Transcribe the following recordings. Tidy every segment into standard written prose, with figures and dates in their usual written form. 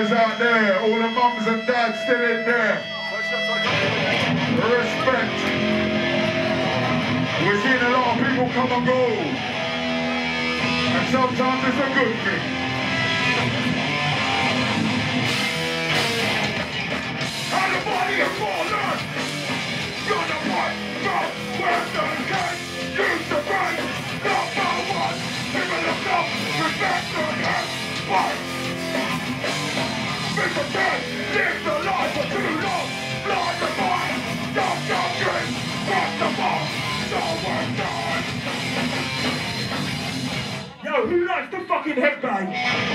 guys out there, all the mums and dads still in there. Respect. We're seeing a lot of people come and go. And sometimes it's a good thing. And the body of fallen. You're the one, go where the king used to be. Number one, people look up, respect the head. What? Mr. Dead, live the life for too long. Blind the mind, stop your dreams. What's the ball? So we're done. Yo, who likes the fucking headbang?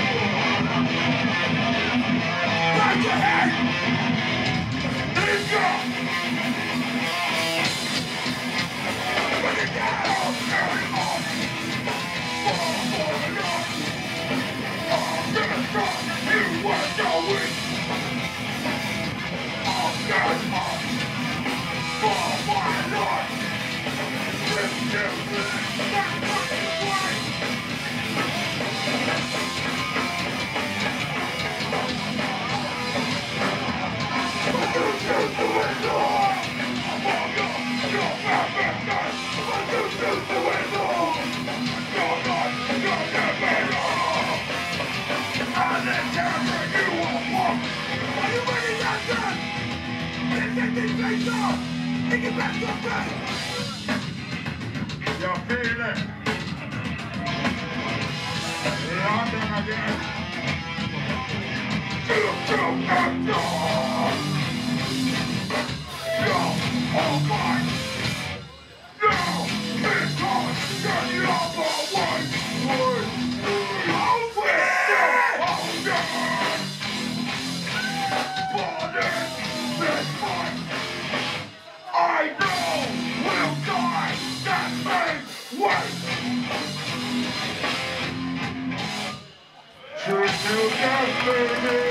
Back your head! Let's go! Put it down! Carry on! Fall for the Lord! I'm gonna stop! You were going! I'm getting on! For my Lord! This music! That fucking way! Y'all feel it? Yeah, I'm done again. Oh my! No! It's on the number one! I know we'll die! That means wait! Should you get baby?